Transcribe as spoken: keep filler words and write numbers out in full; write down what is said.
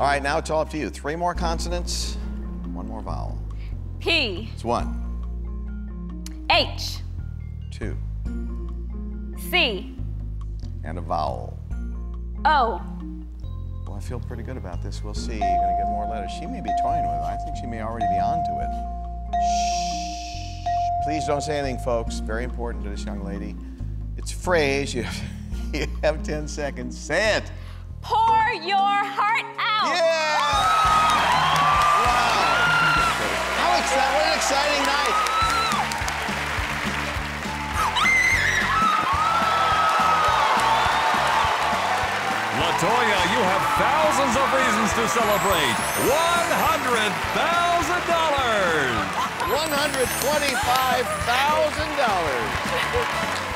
All right, now it's all up to you. Three more consonants, one more vowel. P. It's one. H. Two. C. And a vowel. O. Well, I feel pretty good about this. We'll see. You're going to get more letters. She may be toying with it. I think she may already be onto it. Shh. Please don't say anything, folks. Very important to this young lady. It's a phrase. You have, you have ten seconds. Say it. Pour your heart out. Yeah! Wow. How exciting. What an exciting night. LaToya, you have thousands of reasons to celebrate. one hundred thousand dollars. one hundred twenty-five thousand dollars.